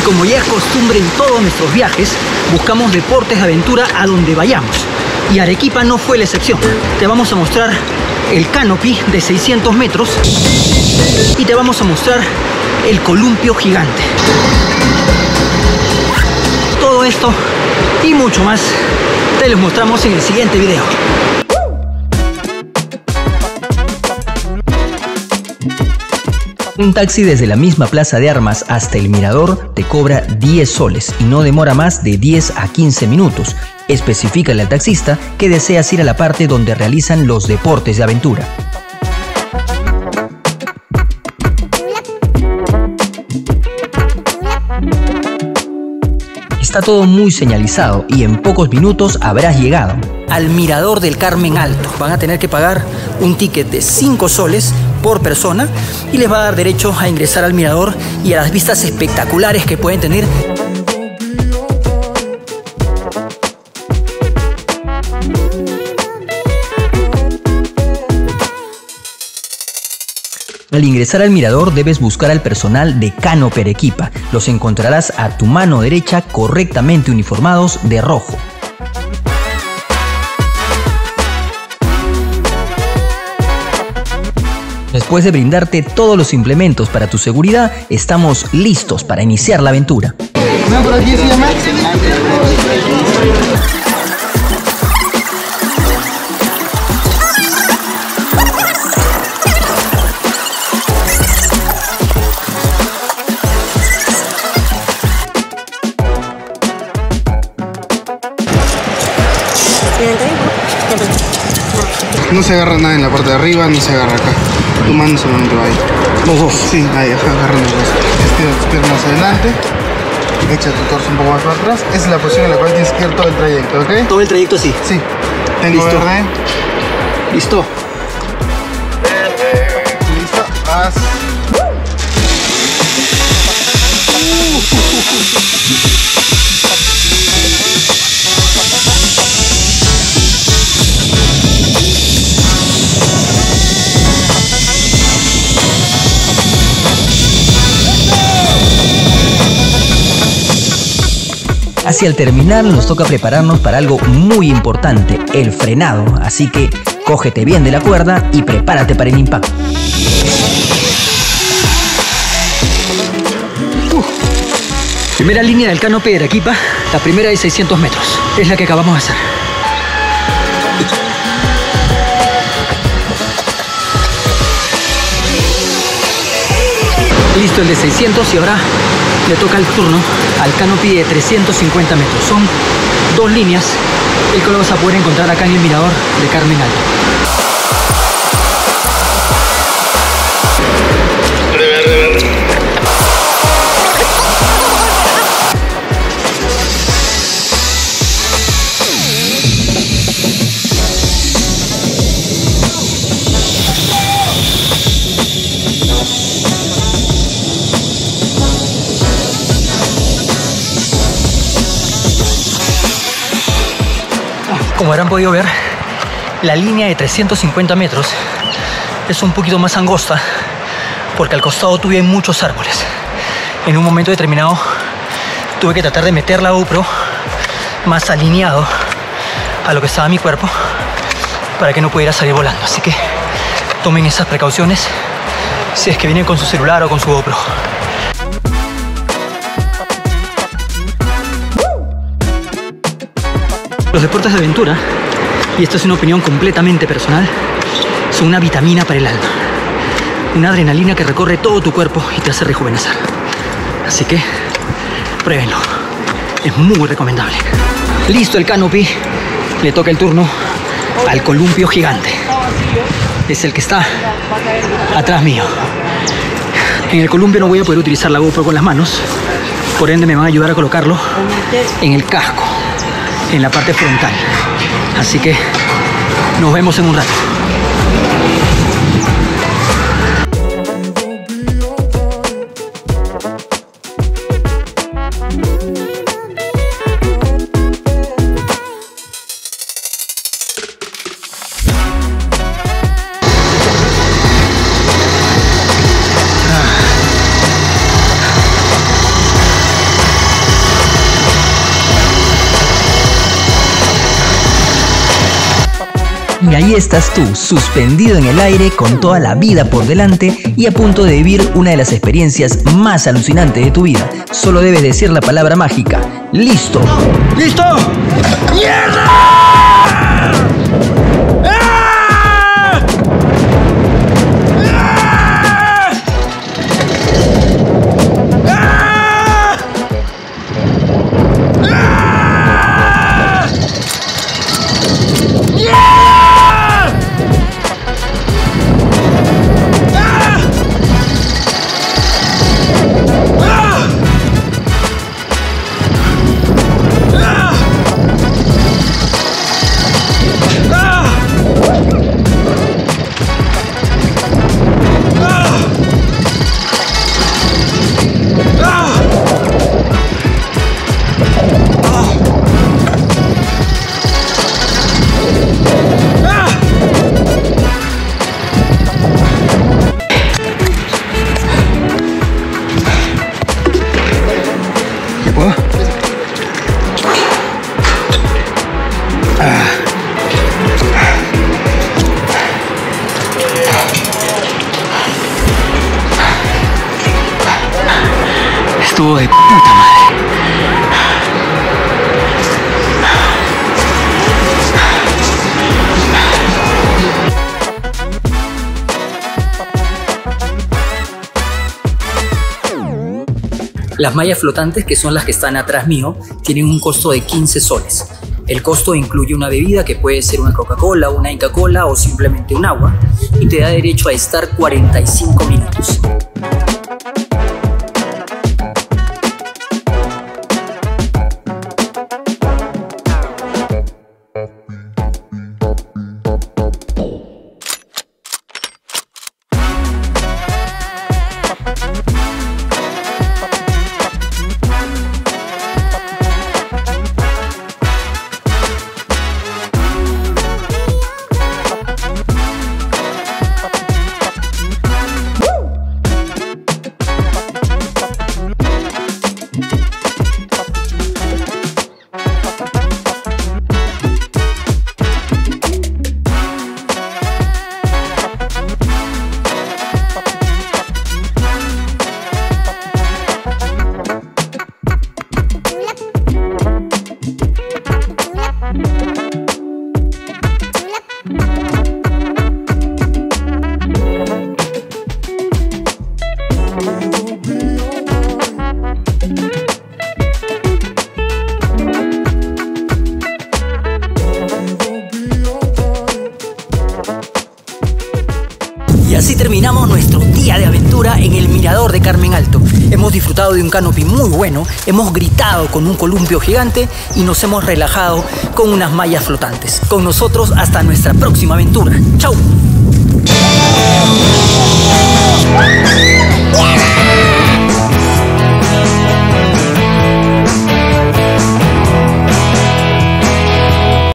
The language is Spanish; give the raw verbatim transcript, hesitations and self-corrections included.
como ya es costumbre en todos nuestros viajes, buscamos deportes de aventura a donde vayamos. Y Arequipa no fue la excepción. Te vamos a mostrar el canopy de seiscientos metros y te vamos a mostrar el columpio gigante. Todo esto y mucho más te los mostramos en el siguiente video. Un taxi desde la misma plaza de armas hasta el mirador te cobra diez soles y no demora más de diez a quince minutos. Especifícale al taxista que deseas ir a la parte donde realizan los deportes de aventura. Está todo muy señalizado y en pocos minutos habrás llegado al Mirador del Carmen Alto. Van a tener que pagar un ticket de cinco soles por persona y les va a dar derecho a ingresar al mirador y a las vistas espectaculares que pueden tener. Al ingresar al mirador debes buscar al personal de Canopy Arequipa. Los encontrarás a tu mano derecha correctamente uniformados de rojo. Después de brindarte todos los implementos para tu seguridad, estamos listos para iniciar la aventura. ¿No por aquí se llama? No se agarra nada en la parte de arriba, no se agarra acá. Tu mano solamente va ahí. Los dos. Sí, ahí, agarra los dos. Estira tus piernas adelante. Echa tu torso un poco más para atrás. Esa es la posición en la cual tienes que ir todo el trayecto, ¿ok? Todo el trayecto así. Sí. Tengo Listo. verde. Listo. Listo. Haz. Hacia el terminar nos toca prepararnos para algo muy importante, el frenado. Así que cógete bien de la cuerda y prepárate para el impacto. Uh, primera línea del canopy de Arequipa, la primera de seiscientos metros. Es la que acabamos de hacer. Listo el de seiscientos y ahora le toca el turno al canopy de trescientos cincuenta metros. Son dos líneas, el que lo vas a poder encontrar acá en el mirador de Carmen Alto. Como habrán podido ver, la línea de trescientos cincuenta metros es un poquito más angosta porque al costado tuve muchos árboles. En un momento determinado tuve que tratar de meter la GoPro más alineado a lo que estaba mi cuerpo para que no pudiera salir volando. Así que tomen esas precauciones si es que vienen con su celular o con su GoPro. Los deportes de aventura, y esto es una opinión completamente personal, son una vitamina para el alma. Una adrenalina que recorre todo tu cuerpo y te hace rejuvenecer. Así que, pruébenlo. Es muy recomendable. Listo el canopy. Le toca el turno al columpio gigante. Es el que está atrás mío. En el columpio no voy a poder utilizar la GoPro con las manos. Por ende me van a ayudar a colocarlo en el casco, en la parte frontal. Así que nos vemos en un rato. Y ahí estás tú, suspendido en el aire con toda la vida por delante y a punto de vivir una de las experiencias más alucinantes de tu vida. Solo debes decir la palabra mágica. ¡Listo! ¡Listo! ¡Mierda! Estuvo de puta madre. Las mallas flotantes, que son las que están atrás mío, tienen un costo de quince soles. El costo incluye una bebida que puede ser una Coca-Cola, una Inca-Cola o simplemente un agua, y te da derecho a estar cuarenta y cinco minutos. Y así terminamos nuestro día de aventura en el mirador de Carmen Alto. Hemos disfrutado de un canopy muy bueno, hemos gritado con un columpio gigante y nos hemos relajado con unas mallas flotantes. Con nosotros hasta nuestra próxima aventura. ¡Chau!